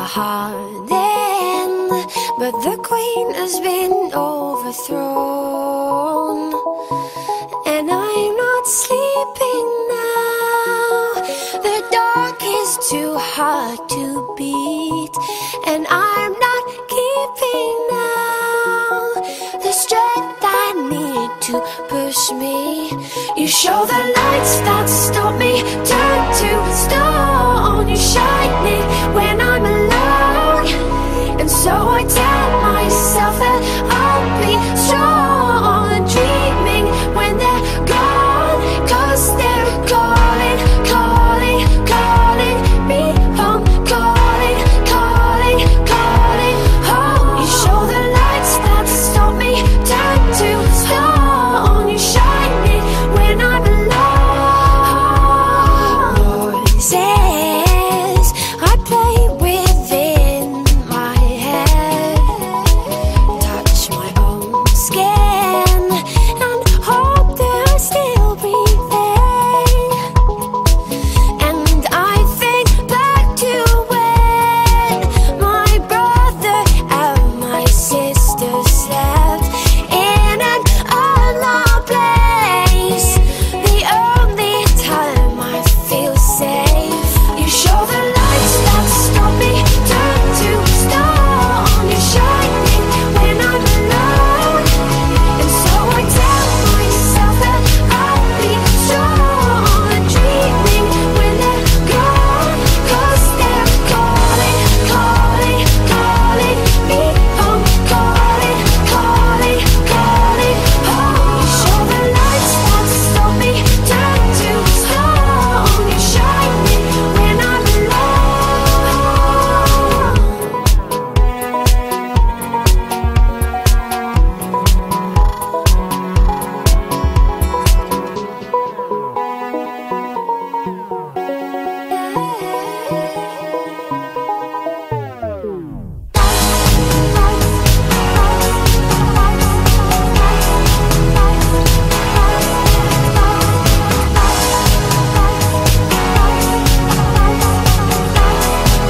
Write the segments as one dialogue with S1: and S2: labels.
S1: hardened, but the queen has been overthrown, and I'm not sleeping now. The dark is too hard to beat, and I'm not keeping now the strength I need to push me. You show the lights that stop me, turn to stone. You shine me when I'm alone, and so I tell myself that I'll be strong. Dreaming when they're gone, 'cause they're calling, calling, calling me home. Calling, calling, calling home. You show the lights that stop me, turn to stone. You shine me when I'm alone. Voices I play within my head, touch my own skin, and hope they're still breathing. And I think back to when my brother and my sister slept in an unloved place. The only time I feel safe. You show the lights that stop me, turn to stone. You shine me when I'm alone, and so I tell myself that I'll be strong. Dreaming when they're gone, 'cause they're calling, calling, calling me home. Calling, calling, calling home. You show the lights that stop me, turn to stone. You shine me when I'm alone.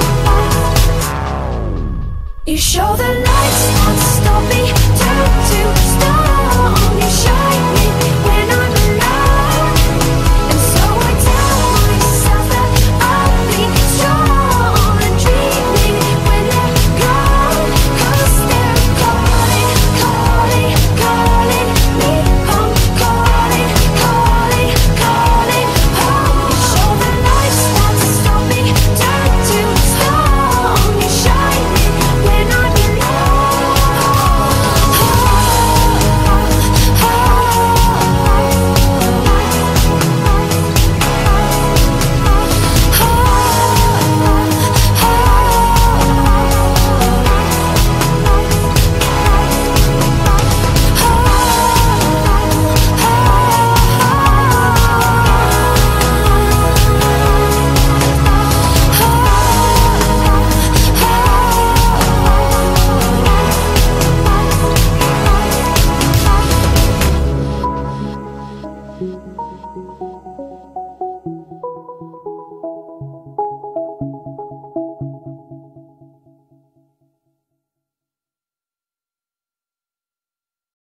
S1: You show the lights that stop me, turn to